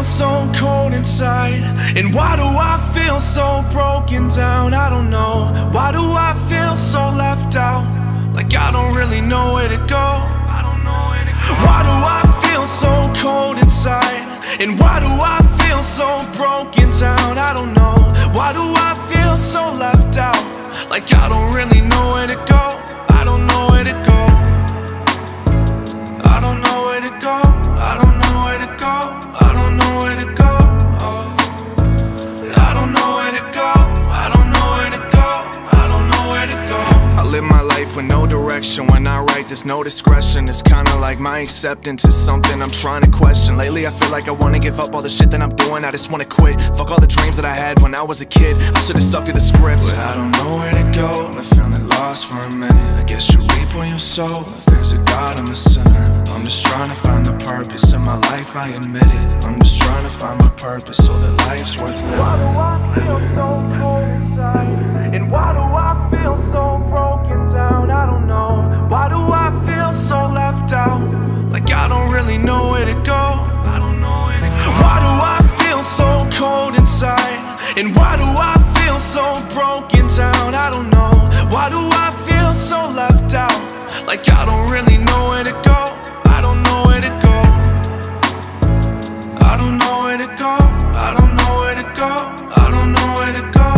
feel so cold inside? And why do I feel so broken down? I don't know. Why do I feel so left out? Like I don't really know where to go. Why do I feel so cold inside? And why do I feel so broken down? I don't know. Why do I feel so left out? Like I don't really know where to go. I don't know where to go. I don't know where to go. I don't know where to go. I don't know where to go. I don't know where to go. I don't know where to go. I don't know where to go. I live my life with no direction. When I write, there's no discretion. It's kinda like my acceptance is something I'm trying to question. Lately I feel like I wanna give up all the shit that I'm doing. I just wanna quit. Fuck all the dreams that I had when I was a kid. I should've stuck to the script. But I don't know where to go. I'm feeling lost for a minute. I guess you reap what you sow. If there's a God, I'm a sinner. I'm just trying to find the purpose in my life, I admit it. I'm just trying to find my purpose so that life's worth living. Why do I feel so cold inside? And why do I feel so broken down? I don't know. Why do I feel so left out? Like I don't really know where to go. I don't know where to go. Why do I feel so cold inside? And why do I feel so broken down? I don't know. Why do I feel so left out? Like I don't really know where to go. I don't know where to go. I don't know where to go. I don't know where to go. I don't know where to go.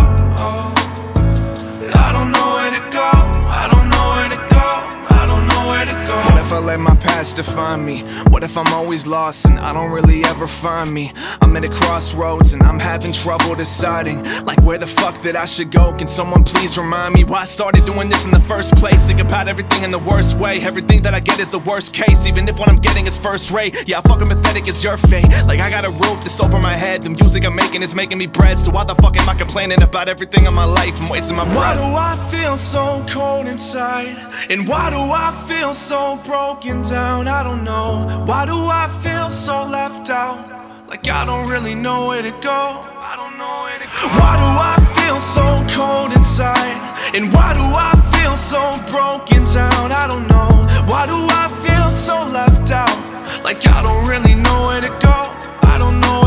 I don't know where to go. I don't know where to go. I don't know where to go. What if I let my past define me? What if I'm always lost and I don't really ever find me? I'm at a crossroads and I'm having trouble deciding, like where the fuck that I should go. Can someone please remind me why I started doing this in the first place? Think about everything in the worst way. Everything that I get is the worst case, even if what I'm getting is first rate. Yeah, fucking pathetic is your fate. Like I got a roof that's over my head. The music I'm making is making me bread. So why the fuck am I complaining about everything in my life? I'm wasting my breath. Why do I feel so cold inside? And why do I feel so broken down? I don't know. Why do I feel so left out? Like I don't really know where to go. I don't know where to go. Why do I feel so cold inside? And why do I feel so broken down? I don't know. Why do I feel so left out? Like I don't really know where to go. I don't know